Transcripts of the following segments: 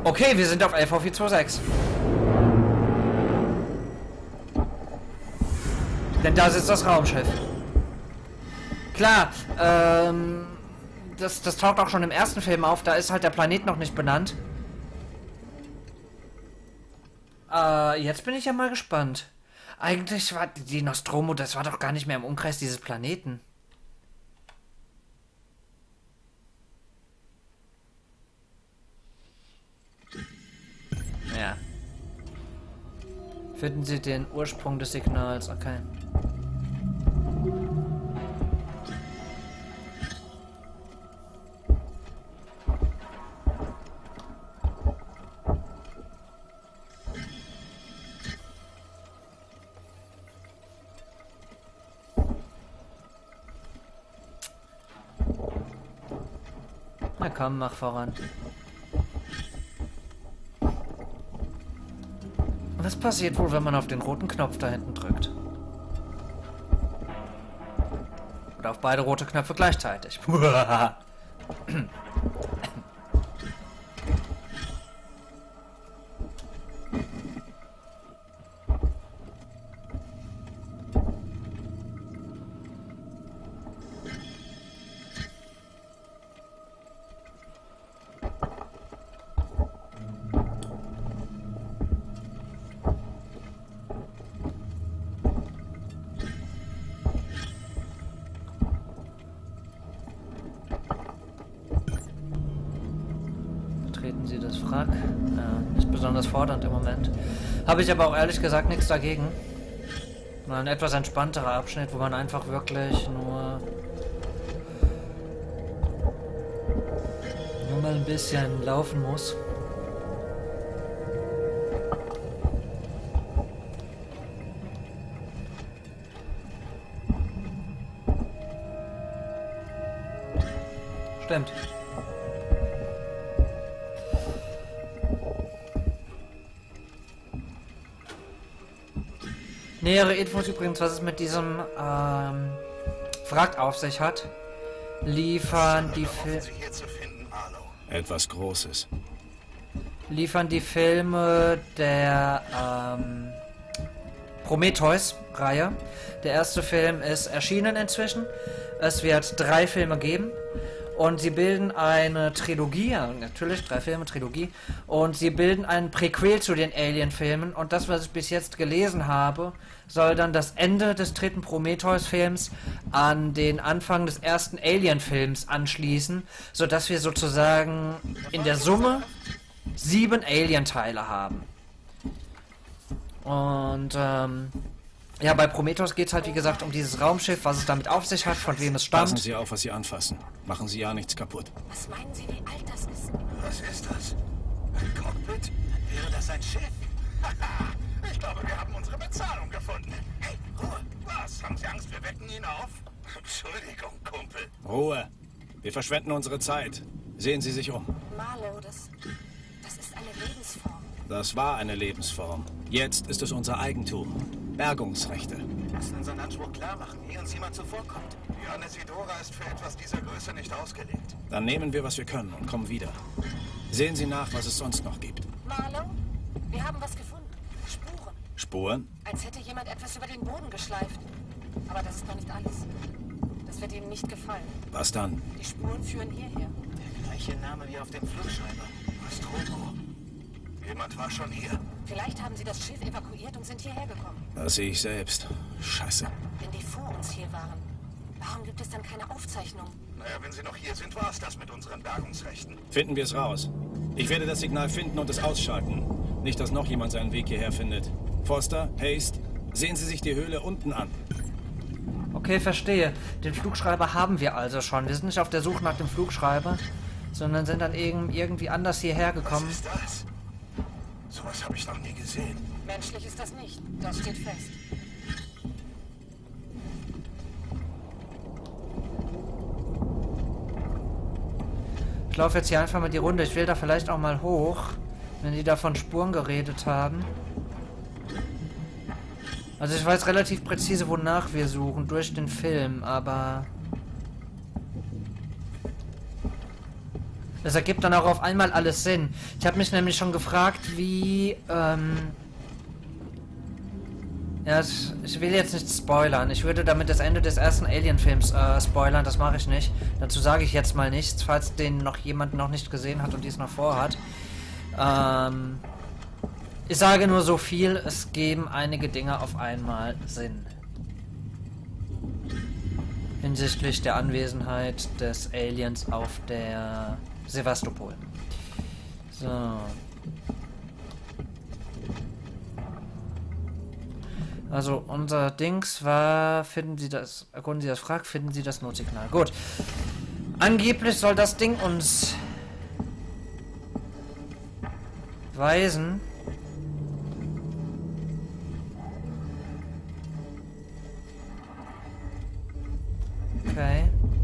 Okay, wir sind auf LV426. Denn da sitzt das Raumschiff. Klar, das taucht auch schon im ersten Film auf, da ist halt der Planet noch nicht benannt. Jetzt bin ich ja mal gespannt. Eigentlich war die Nostromo, das war doch gar nicht mehr im Umkreis dieses Planeten. Ja. Finden Sie den Ursprung des Signals, okay. Na komm, mach voran. Was passiert wohl, wenn man auf den roten Knopf da hinten drückt? Oder auf beide rote Knöpfe gleichzeitig. Treten Sie das Wrack. Ja, ist besonders fordernd im Moment. Habe ich aber auch ehrlich gesagt nichts dagegen. Mal ein etwas entspannterer Abschnitt, wo man einfach wirklich nur mal ein bisschen laufen muss. Stimmt. Nähere Infos übrigens, was es mit diesem Wrack auf sich hat, liefern die Etwas Großes. Liefern die Filme der Prometheus-Reihe. Der erste Film ist erschienen inzwischen. Es wird 3 Filme geben. Und sie bilden eine Trilogie, ja, natürlich 3 Filme, Trilogie, und sie bilden ein Prequel zu den Alien-Filmen, und das, was ich bis jetzt gelesen habe, soll dann das Ende des 3. Prometheus-Films an den Anfang des ersten Alien-Films anschließen, sodass wir sozusagen in der Summe 7 Alien-Teile haben. Und, ja, bei Prometheus geht es halt, wie gesagt, um dieses Raumschiff, was es damit auf sich hat, von wem es stammt. Passen Sie auf, was Sie anfassen. Machen Sie ja nichts kaputt. Was meinen Sie, wie alt das ist? Was ist das? Ein Cockpit? Wäre das ein Schiff? Ich glaube, wir haben unsere Bezahlung gefunden. Hey, Ruhe! Was? Haben Sie Angst, wir wecken ihn auf? Entschuldigung, Kumpel. Ruhe! Wir verschwenden unsere Zeit. Sehen Sie sich um. Marlow, das ist eine Lebensform. Das war eine Lebensform. Jetzt ist es unser Eigentum. Bergungsrechte. Wir müssen unseren Anspruch klar machen, ehe uns jemand zuvorkommt. Die Anne Sidora ist für etwas dieser Größe nicht ausgelegt. Dann nehmen wir, was wir können und kommen wieder. Sehen Sie nach, was es sonst noch gibt. Marlow, wir haben was gefunden. Spuren. Spuren? Als hätte jemand etwas über den Boden geschleift. Aber das ist noch nicht alles. Das wird Ihnen nicht gefallen. Was dann? Die Spuren führen hierher. Der gleiche Name wie auf dem Flugschreiber. Nostromo. Jemand war schon hier. Vielleicht haben sie das Schiff evakuiert und sind hierher gekommen. Das sehe ich selbst. Scheiße. Wenn die vor uns hier waren, warum gibt es dann keine Aufzeichnung? Naja, wenn sie noch hier sind, war es das mit unseren Bergungsrechten. Finden wir es raus. Ich werde das Signal finden und es ausschalten. Nicht, dass noch jemand seinen Weg hierher findet. Foster, Haste, sehen Sie sich die Höhle unten an. Okay, verstehe. Den Flugschreiber haben wir also schon. Wir sind nicht auf der Suche nach dem Flugschreiber, sondern sind dann irgendwie anders hierher gekommen. Was ist das? Sowas habe ich noch nie gesehen. Menschlich ist das nicht. Das steht fest. Ich laufe jetzt hier einfach mal die Runde. Ich will da vielleicht auch mal hoch, wenn die da von Spuren geredet haben. Also ich weiß relativ präzise, wonach wir suchen, durch den Film, aber... Es ergibt dann auch auf einmal alles Sinn. Ich habe mich nämlich schon gefragt, wie, ja, ich will jetzt nicht spoilern. Ich würde damit das Ende des ersten Alien-Films spoilern, das mache ich nicht. Dazu sage ich jetzt mal nichts, falls den noch jemand noch nicht gesehen hat und dies noch vorhat. Ich sage nur so viel, es geben einige Dinge auf einmal Sinn. Hinsichtlich der Anwesenheit des Aliens auf der Sevastopol. So. Also unser Dings war, erkunden Sie das Wrack, finden Sie das Notsignal. Gut. Angeblich soll das Ding uns weisen. Okay.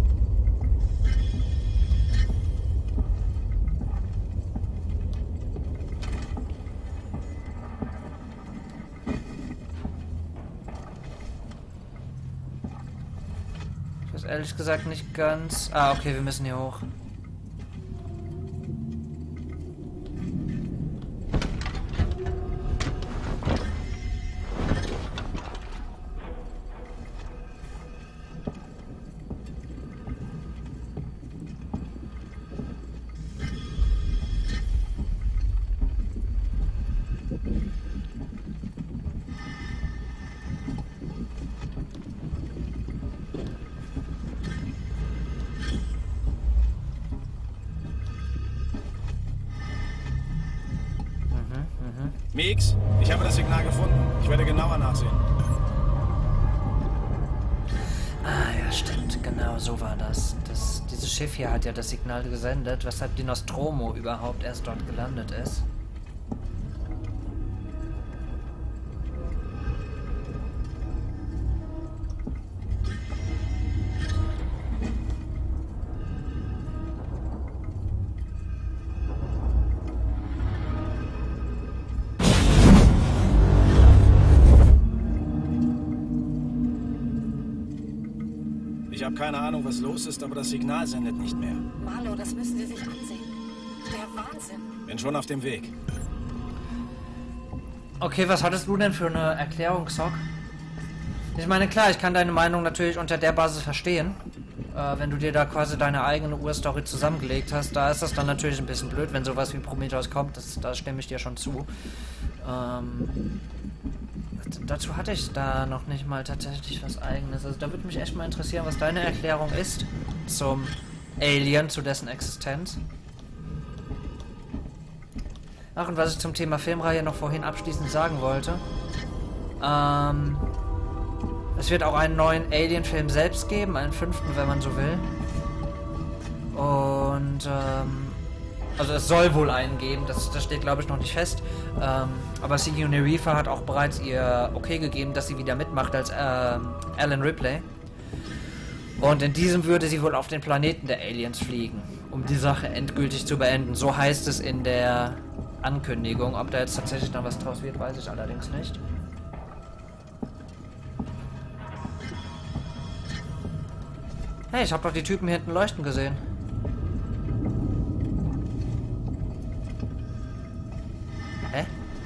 Ich weiß ehrlich gesagt nicht ganz... Ah, okay, wir müssen hier hoch. Meeks, ich habe das Signal gefunden. Ich werde genauer nachsehen. Ah ja, stimmt. Genau, so war das. Dieses Schiff hier hat ja das Signal gesendet, weshalb die Nostromo überhaupt erst dort gelandet ist. Ich habe keine Ahnung, was los ist, aber das Signal sendet nicht mehr. Marlo, das müssen Sie sich ansehen. Der Wahnsinn. Bin schon auf dem Weg. Okay, was hattest du denn für eine Erklärung, Sock? Ich meine, klar, ich kann deine Meinung natürlich unter der Basis verstehen. Wenn du dir da quasi deine eigene Urstory zusammengelegt hast, da ist das dann natürlich ein bisschen blöd, wenn sowas wie Prometheus kommt. Da stimme ich dir schon zu. Dazu hatte ich da noch nicht mal tatsächlich was Eigenes. Also da würde mich echt mal interessieren, was deine Erklärung ist zum Alien, zu dessen Existenz. Ach, und was ich zum Thema Filmreihe noch vorhin abschließend sagen wollte. Es wird auch einen neuen Alien-Film selbst geben, einen 5., wenn man so will. Und, also es soll wohl einen geben, das steht glaube ich noch nicht fest. Aber Sigourney Weaver hat auch bereits ihr Okay gegeben, dass sie wieder mitmacht als Alan Ripley. Und in diesem würde sie wohl auf den Planeten der Aliens fliegen, um die Sache endgültig zu beenden. So heißt es in der Ankündigung. Ob da jetzt tatsächlich noch was draus wird, weiß ich allerdings nicht. Hey, ich habe doch die Typen hier hinten leuchten gesehen. Hä?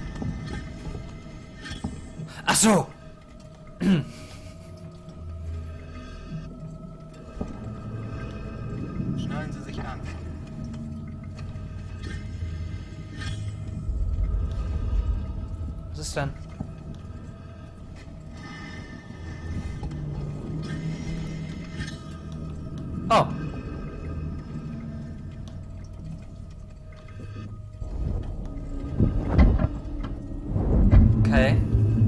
Ach so! Schnallen Sie sich an. Was ist denn? Oh. Okay.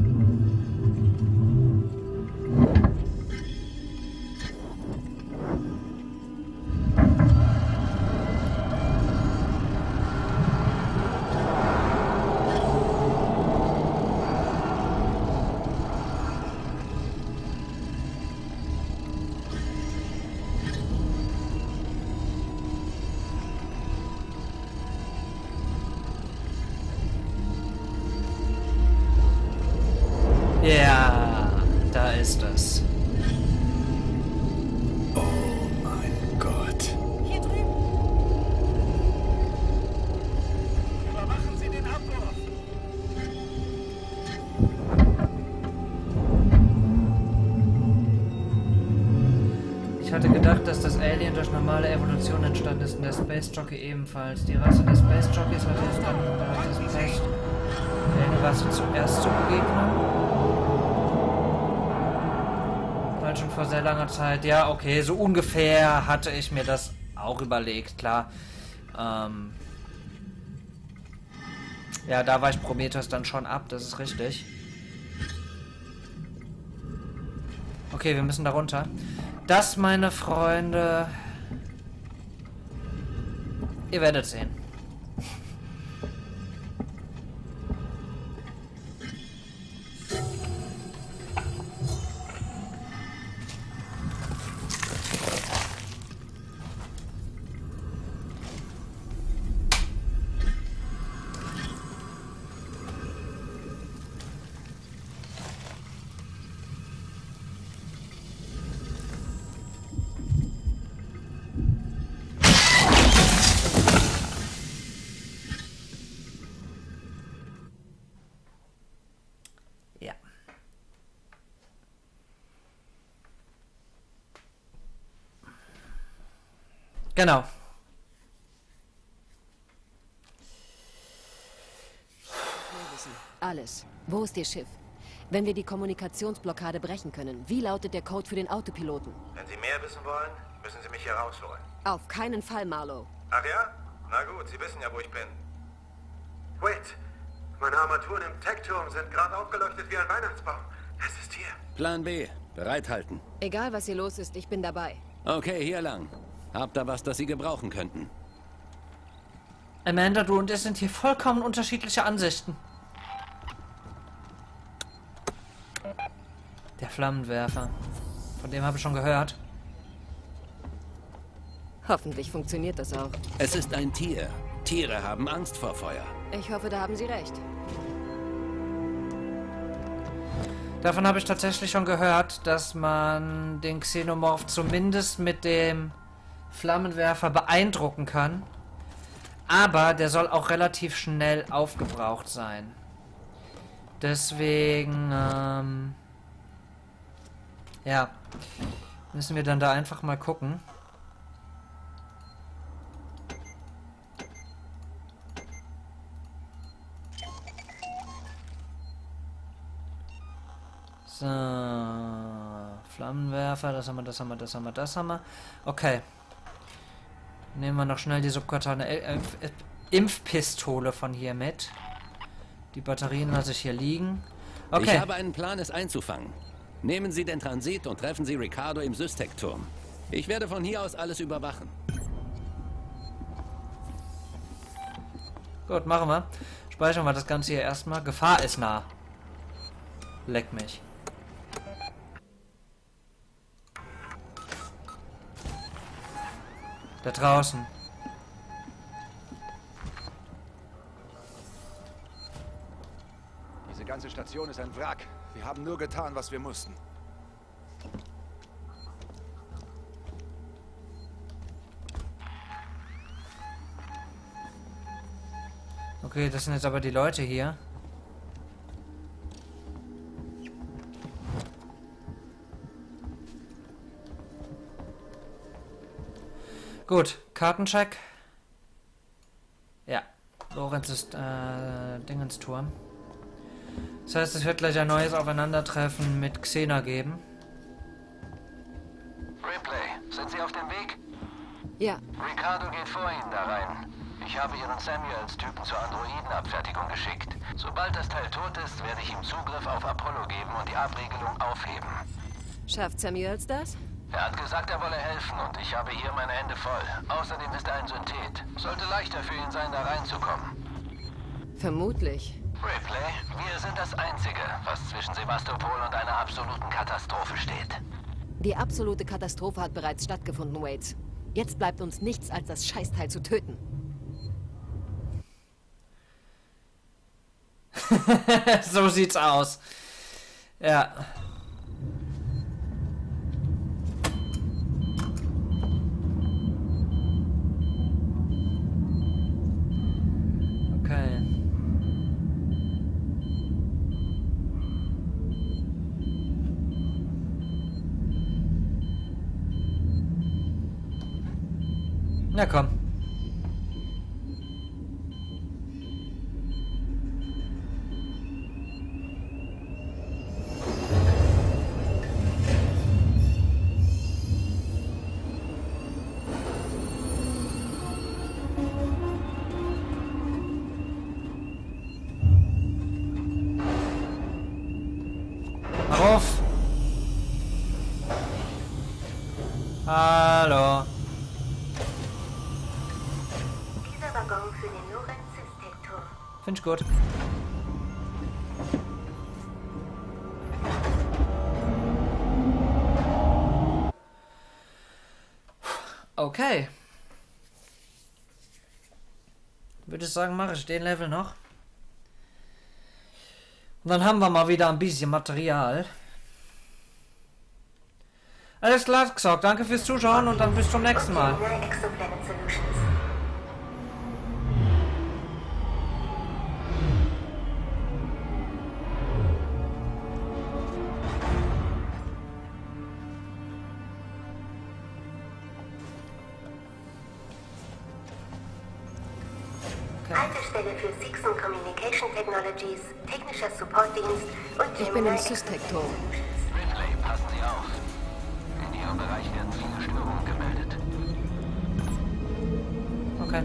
Ja, da ist es. Oh mein Gott. Hier drüben. gedacht, dass das Alien durch normale Evolution entstanden ist und der Space Jockey ebenfalls. Die Rasse der Space Jockeys hatte es dann das Pech, der Rasse zuerst zu begegnen. Weil schon vor sehr langer Zeit, ja okay, so ungefähr hatte ich mir das auch überlegt, klar. Ja, da war ich Prometheus dann schon ab, das ist richtig. Okay, wir müssen da runter. Das, meine Freunde... Ihr werdet sehen. Genau. Alles. Wo ist Ihr Schiff? Wenn wir die Kommunikationsblockade brechen können, wie lautet der Code für den Autopiloten? Wenn Sie mehr wissen wollen, müssen Sie mich hier rausholen. Auf keinen Fall, Marlow. Ach ja? Na gut, Sie wissen ja, wo ich bin. Wait, meine Armaturen im Tech-Turm sind gerade aufgeleuchtet wie ein Weihnachtsbaum. Es ist hier. Plan B. Bereithalten. Egal, was hier los ist, ich bin dabei. Okay, hier lang. Habt ihr was, das Sie gebrauchen könnten? Amanda, du und ich sind hier vollkommen unterschiedliche Ansichten. Der Flammenwerfer. Von dem habe ich schon gehört. Hoffentlich funktioniert das auch. Es ist ein Tier. Tiere haben Angst vor Feuer. Ich hoffe, da haben Sie recht. Davon habe ich tatsächlich schon gehört, dass man den Xenomorph zumindest mit dem Flammenwerfer beeindrucken kann. Aber der soll auch relativ schnell aufgebraucht sein. Deswegen, ja, müssen wir dann da einfach mal gucken. So, Flammenwerfer, das haben wir, das haben wir, das haben wir, das haben wir. Okay. Nehmen wir noch schnell die subkutane Impfpistole von hier mit. Die Batterien lasse ich hier liegen. Okay. Ich habe einen Plan, es einzufangen. Nehmen Sie den Transit und treffen Sie Ricardo im Systec-Turm. Ich werde von hier aus alles überwachen. Gut, machen wir. Speichern wir das Ganze hier erstmal. Gefahr ist nah. Leck mich. Da draußen. Diese ganze Station ist ein Wrack. Wir haben nur getan, was wir mussten. Okay, das sind jetzt aber die Leute hier. Gut, Kartencheck. Ja, Lorenz ist Dingensturm. Das heißt, es wird gleich ein neues Aufeinandertreffen mit Xena geben. Ripley, sind Sie auf dem Weg? Ja, Ricardo geht vor Ihnen da rein. Ich habe Ihren Samuels-Typen zur Androidenabfertigung geschickt. Sobald das Teil tot ist, werde ich ihm Zugriff auf Apollo geben und die Abregelung aufheben. schafft Samuels das? Er hat gesagt, er wolle helfen und ich habe hier meine Hände voll. Außerdem ist er ein Synthet. Sollte leichter für ihn sein, da reinzukommen. Vermutlich. Ripley, wir sind das Einzige, was zwischen Sevastopol und einer absoluten Katastrophe steht. Die absolute Katastrophe hat bereits stattgefunden, Waits. Jetzt bleibt uns nichts, als das Scheißteil zu töten. So sieht's aus. Ja. Okay. Na komm. Auf! Hallo. Dieser Waggon für den Lorentz-System-Turm. Find ich gut. Okay. Würde ich sagen, mache ich den Level noch. Und dann haben wir mal wieder ein bisschen Material. Alles klar gesagt. Danke fürs Zuschauen und dann bis zum nächsten Mal. Exoplanet Solutions. Haltestelle für Sixon Communication Technologies, technischer Supportdienst und Ich bin im System-Turm. Ridley, passen Sie auf. In Ihrem Bereich werden viele Störungen gemeldet. Okay.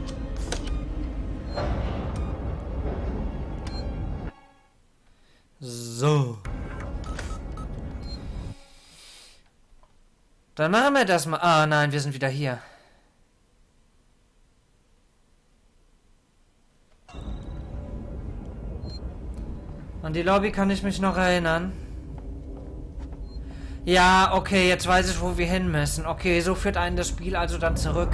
So. Dann machen wir das mal. Ah, nein, wir sind wieder hier. An die Lobby kann ich mich noch erinnern. Ja, okay, jetzt weiß ich, wo wir hin müssen. Okay, so führt einen das Spiel also dann zurück.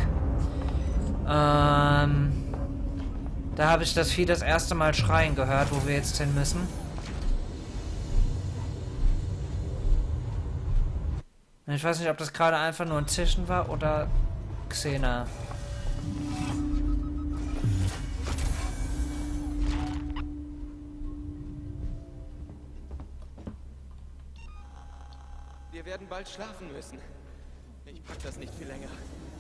Da habe ich das Vieh das erste Mal schreien gehört, wo wir jetzt hin müssen. Ich weiß nicht, ob das gerade einfach nur ein Zischen war oder Xena. Wir werden bald schlafen müssen. Ich pack das nicht viel länger.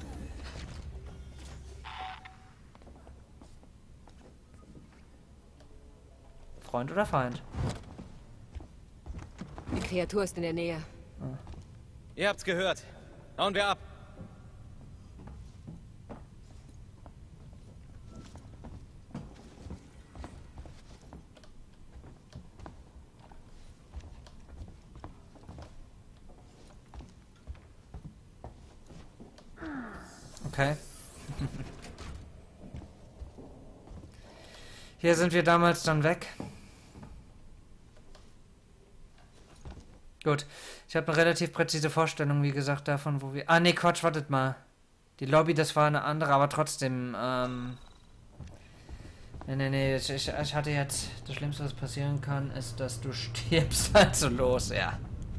Freund oder Feind? Die Kreatur ist in der Nähe. Ihr habt's gehört. Hauen wir ab. Okay. Hier sind wir damals dann weg. Gut. Ich habe eine relativ präzise Vorstellung, wie gesagt, davon, wo wir... Ah, nee, Quatsch, wartet mal. Die Lobby, das war eine andere, aber trotzdem, Nee, ich hatte jetzt... Das Schlimmste, was passieren kann, ist, dass du stirbst. Also los, ja.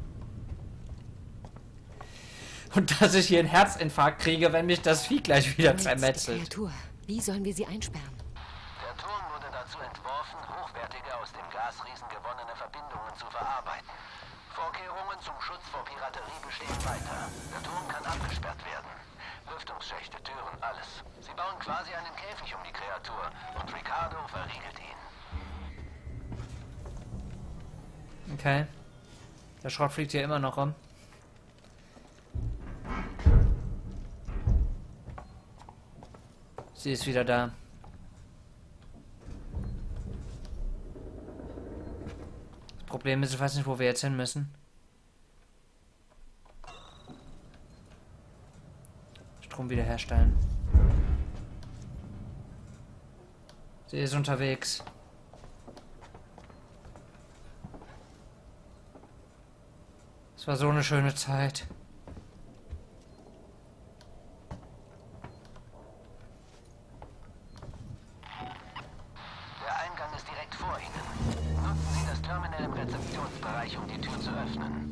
Und dass ich hier einen Herzinfarkt kriege, wenn mich das Vieh gleich wieder zermetzelt. Kreatur. Wie sollen wir sie einsperren? Der Turm wurde dazu entworfen, hochwertige aus dem Gasriesen gewonnene Verbindungen zu verarbeiten. Vorkehrungen zum Schutz vor Piraterie bestehen weiter. Der Turm kann abgesperrt werden. Lüftungsschächte, Türen, alles. Sie bauen quasi einen Käfig um die Kreatur und Ricardo verriegelt ihn. Okay. Der Schrott fliegt hier immer noch rum. Sie ist wieder da. Das Problem ist, ich weiß nicht, wo wir jetzt hin müssen. Strom wiederherstellen. Sie ist unterwegs. Es war so eine schöne Zeit. Der Eingang ist direkt vor Ihnen. Nutzen Sie das Terminal im Rezeptionsbereich, um die Tür zu öffnen.